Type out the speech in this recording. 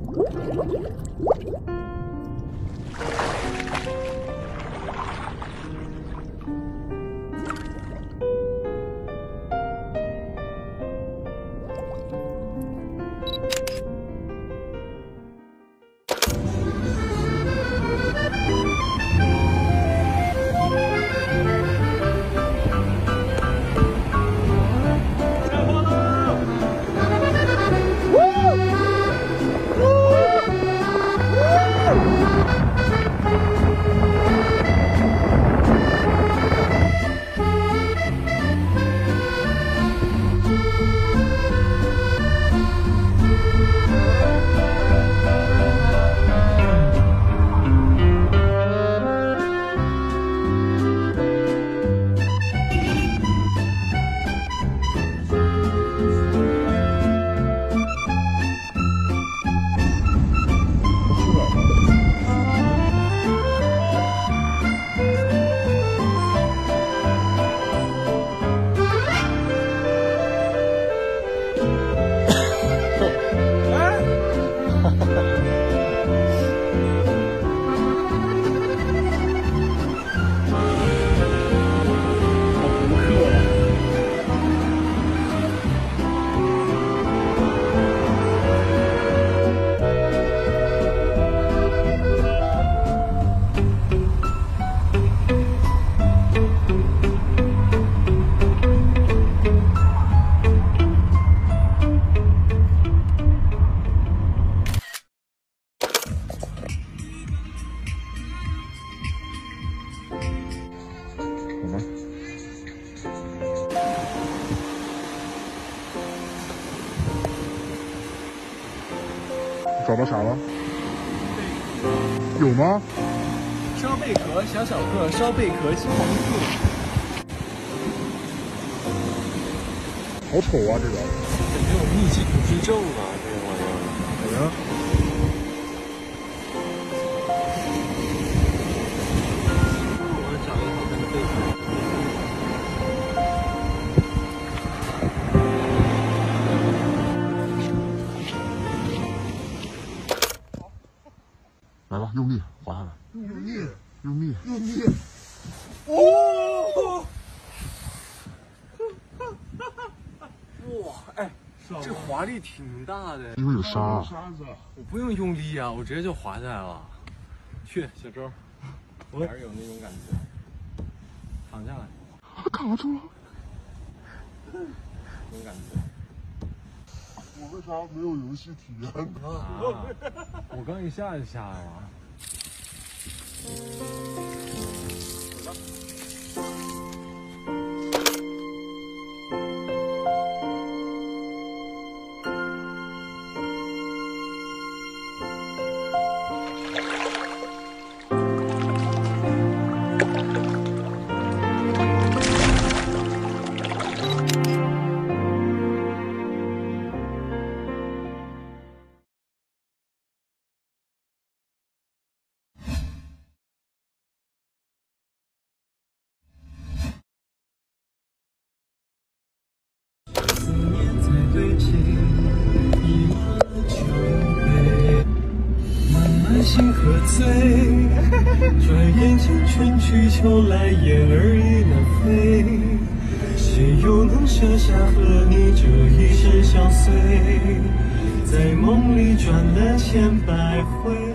找到啥了？有吗？ 烧贝壳、小小个烧贝壳金黄色， 好丑啊！这个没有密集恐惧症啊，这个玩意儿。 怎么样？ 我找一个好看的贝壳。 来吧，用力滑下来，用力，用力，用力！ 哦！哇，哎，这滑力挺大的。 因为有沙。 我不用用力啊，我直接就滑下来了。去，小周，我还是有那种感觉。躺下来。 卡住了。 那种感觉。 我为啥没有游戏体验呢？ 我刚一下就下来了。 心喝醉，转眼间春去秋来，雁儿已南飞。谁又能舍下和你这一生相随，在梦里转了千百回。